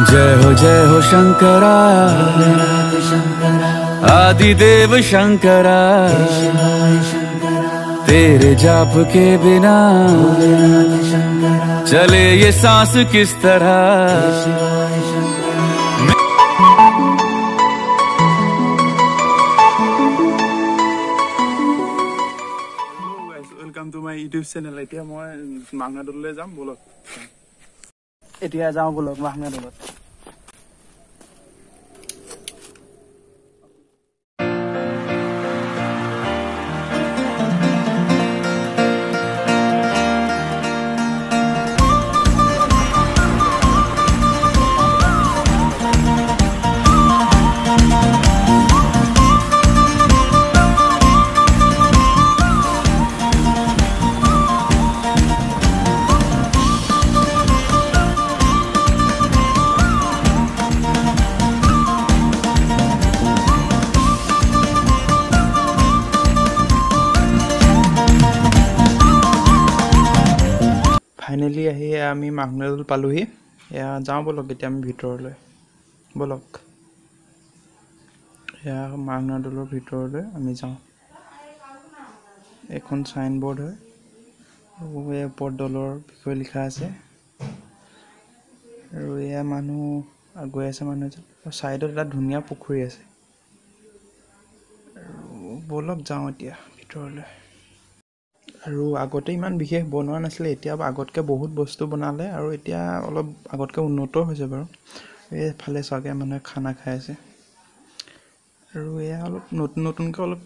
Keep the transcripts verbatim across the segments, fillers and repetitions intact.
जय हो जय हो शंकरा आदिदेव शंकरा तेरे जाप के बिना चले ये सांस किस तरह। Welcome to my YouTube channel. এতিয়া মই মাংনাদলৈ যাম বলক। এতিয়া যাওঁ বলক মাংনাদলত। ফাইনেলি আহি আমি মাংনাদল পালোহি। এয়া যাওঁ বলক এতিয়া আমি ভিতৰলৈ বলক। এয়া মাংনাদলৰ ভিতৰলৈ আমি যাওঁ। এখন চাইন বোৰ্ড হয় আৰু এই ওপৰত দলৰ বিষয়ে লিখা আছে আৰু এয়া মানুহ গৈ আছে। মানুহ এজন চাইডত এটা ধুনীয়া পুখুৰী আছে আৰু বলক যাওঁ এতিয়া ভিতৰলৈ। আৰু আগতে ইমান বিশেষ বনোৱা নাছিলে, এতিয়া আগতকৈ বহুত বস্তু বনালে আৰু এতিয়া অলপ আগতকৈ উন্নত হৈছে বাৰু। এইফালে চাগে মানুহে খানা খাই আছে আৰু এয়া অলপ নতুন নতুনকৈ অলপ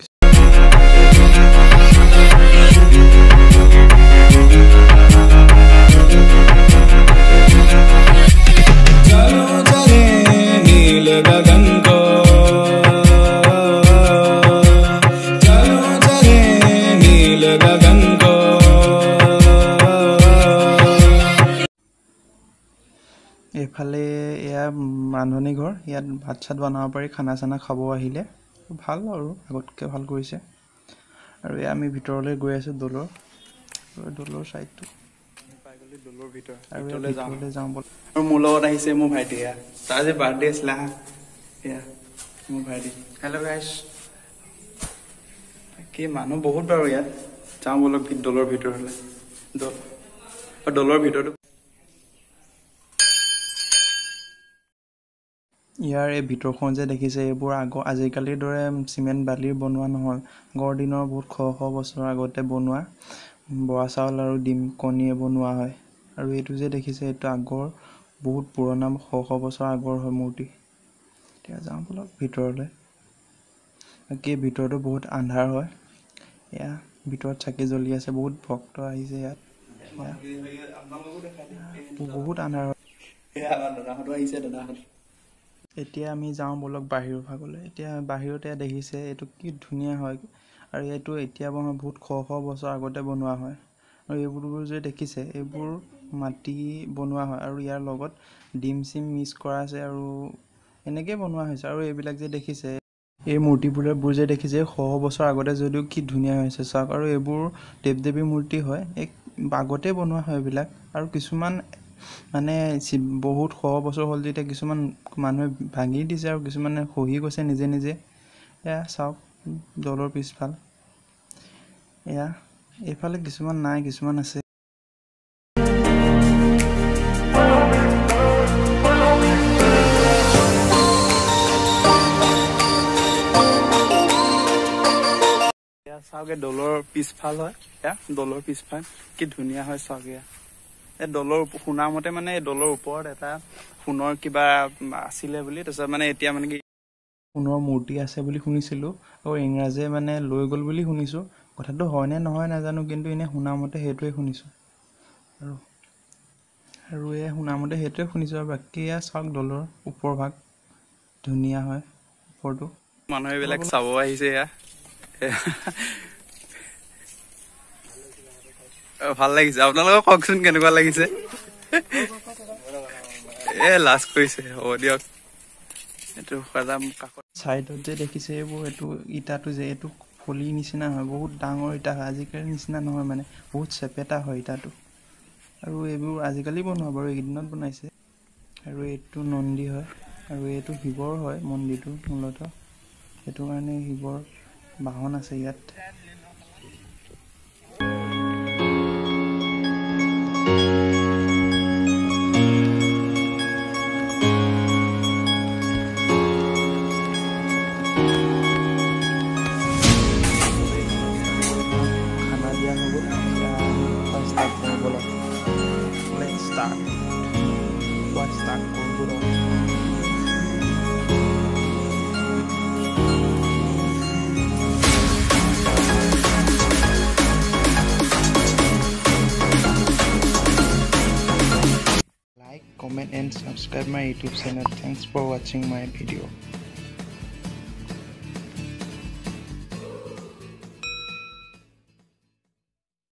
এইফালে এয়া ৰান্ধনি ঘৰ। ইয়াত ভাত চাত বনাব পাৰি, খানা চানা খাব আহিলে ভাল আৰু আগতকৈ ভাল কৰিছে। আৰু এয়া আমি ভিতৰলৈ গৈ আছোঁ দলৰ দলৰ ছাইডটো পাই গ'লে দলৰ ভিতৰ আৰু ভিতৰলৈ যাওঁ বল। আৰু মোৰ লগত আহিছে মোৰ ভাইটি। এয়া তাৰ যে বাৰ্থডে আছিলে হা, এয়া মোৰ ভাইটি। হেল্ল' গাইছ। কি মানুহ বহুত বাৰু ইয়াত। যাওঁ বলক দলৰ ভিতৰলৈ। দল দলৰ ভিতৰতো ইয়াৰ এই ভিতৰখন যে দেখিছে এইবোৰ আগৰ আজিকালিৰ দৰে চিমেণ্ট বালিৰ বনোৱা নহয়। আগৰ দিনৰ বহুত শ শ বছৰ আগতে বনোৱা বৰা চাউল আৰু ডিম কণীয়ে বনোৱা হয়। আৰু এইটো যে দেখিছে এইটো আগৰ বহুত পুৰণা শ শ বছৰ আগৰ হয় মূৰ্তি। এতিয়া যাওঁ বলক ভিতৰলৈ। বাকী ভিতৰতো বহুত আন্ধাৰ হয়। এয়া ভিতৰত চাকি জ্বলি আছে, বহুত ভক্ত আহিছে ইয়াত। বহুত আন্ধাৰ হয়। দাদাহঁতো আহিছে দাদাহঁত। এতিয়া আমি যাওঁ বলক বাহিৰৰ ভাগলৈ। এতিয়া বাহিৰতে দেখিছে এইটো কি ধুনীয়া হয় আৰু এইটো এতিয়া বনোৱা বহুত শ শ বছৰ আগতে বনোৱা হয়। আৰু এইবোৰ যে দেখিছে এইবোৰ মাটি বনোৱা হয় আৰু ইয়াৰ লগত ডিম চিম মিক্স কৰা আছে আৰু এনেকৈ বনোৱা হৈছে। আৰু এইবিলাক যে দেখিছে এই মূৰ্তিবোৰবোৰ যে দেখিছে শ শ বছৰ আগতে যদিও কি ধুনীয়া হৈছে চাওক। আৰু এইবোৰ দেৱ দেৱীৰ মূৰ্তি হয়, এক আগতে বনোৱা হয় এইবিলাক। আৰু কিছুমান মানে বহুত শ বছৰ হ'ল যেতিয়া কিছুমান মানুহে ভাঙি দিছে আৰু কিছুমানে খহি গৈছে নিজে নিজে। এয়া চাওক দলৰ পিছফাল। এয়া এইফালে কিছুমান নাই, কিছুমান আছে। এয়া চাওক এই দলৰ পিছফাল হয়। এয়া দলৰ পিছফাল কি ধুনীয়া হয় চাওক। এয়া এই দলৰ শুনা মতে মানে এই দলৰ ওপৰত এটা সোণৰ কিবা আছিলে বুলি, তাৰপিছত মানে এতিয়া মানে কি সোণৰ মূৰ্তি আছে বুলি শুনিছিলোঁ আৰু ইংৰাজীয়ে মানে লৈ গ'ল বুলি শুনিছোঁ। কথাটো হয়নে নহয় নাজানো, কিন্তু এনেই শুনামতে সেইটোৱে শুনিছোঁ। আৰু আৰু এই শুনামতে সেইটোৱে শুনিছোঁ। আৰু বাকী এয়া চাওক দলৰ ওপৰ ভাগ ধুনীয়া হয় ওপৰটো। মানুহ এইবিলাক চাব আহিছে। এয়া ভাল লাগিছে। আপোনালোকক কওকচোন কেনেকুৱা লাগিছে। এ লাজ কৰিছে, হ'ব দিয়ক। এইটো কাষত চাইডত যে দেখিছে এইবোৰ এইটো ইটাটো যে এইটো ফলি নিচিনা হয়, বহুত ডাঙৰ ইটা হয়। আজিকালিৰ নিচিনা নহয়, মানে বহুত চেপেটা হয় ইটাটো। আৰু এইবোৰ আজিকালি বনোৱা বাৰু, এইকেইদিনত বনাইছে। আৰু এইটো নন্দী হয় আৰু এইটো শিৱৰ হয় মন্দিৰটো মূলতঃ সেইটো কাৰণে শিৱৰ বাহন আছে ইয়াত খানা দিয়া হৈ গ'ল ষ্টাৰ্ট কৰিব লাগে let's start What start for Like, comment and subscribe my YouTube channel. Thanks for watching my video.